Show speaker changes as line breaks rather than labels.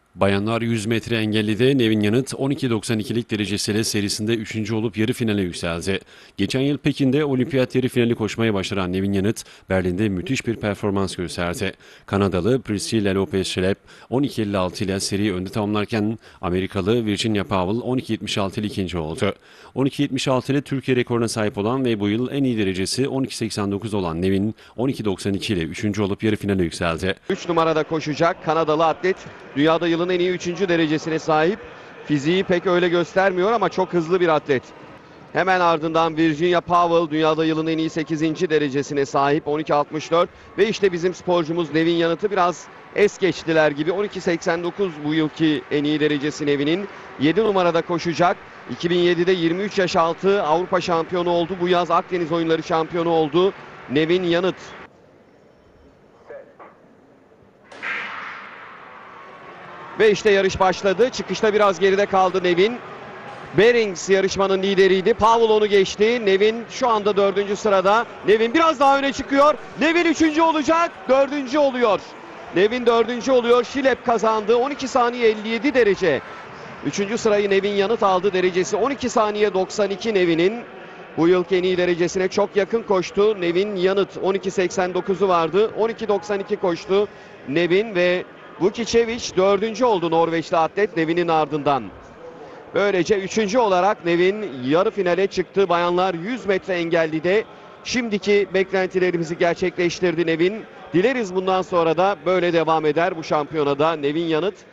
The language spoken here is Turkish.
Bayanlar 100 metre engellide Nevin Yanıt 12.92'lik derecesiyle serisinde 3. olup yarı finale yükseldi. Geçen yıl Pekin'de olimpiyat yarı finali koşmaya başaran Nevin Yanıt, Berlin'de müthiş bir performans gösterdi. Kanadalı Priscilla Lopez-Schlepp 12.56 ile seriyi önde tamamlarken Amerikalı Virginia Powell 12.76 ile ikinci oldu. 12.76 ile Türkiye rekoruna sahip olan ve bu yıl en iyi derecesi 12.89 olan Nevin 12.92 ile 3. olup yarı finale yükseldi.
3 numarada koşacak Kanadalı atlet. Dünyada yılın en iyi 3. derecesine sahip. Fiziği pek öyle göstermiyor ama çok hızlı bir atlet. Hemen ardından Virginia Powell dünyada yılın en iyi 8. derecesine sahip 12.64 ve işte bizim sporcumuz Nevin Yanıt'ı biraz es geçtiler gibi. 12.89 bu yılki en iyi derecesi Nevin'in. 7 numarada koşacak. 2007'de 23 yaş altı Avrupa şampiyonu oldu. Bu yaz Akdeniz oyunları şampiyonu oldu Nevin Yanıt. Ve işte yarış başladı. Çıkışta biraz geride kaldı Nevin. Berings yarışmanın lideriydi. Powell onu geçti. Nevin şu anda 4. sırada. Nevin biraz daha öne çıkıyor. Nevin 3. olacak. 4. oluyor. Nevin 4. oluyor. Schlepp kazandı. 12 saniye 57 derece. 3. sırayı Nevin Yanıt aldı. Derecesi 12 saniye 92 Nevin'in. Bu yılki en iyi derecesine çok yakın koştu Nevin Yanıt. 12.89'u vardı. 12.92 koştu Nevin ve Vukicevic 4. oldu Norveçli atlet Nevin'in ardından. Böylece 3. olarak Nevin yarı finale çıktı. Bayanlar 100 metre engellide şimdiki beklentilerimizi gerçekleştirdi Nevin. Dileriz bundan sonra da böyle devam eder bu şampiyonada Nevin Yanıt.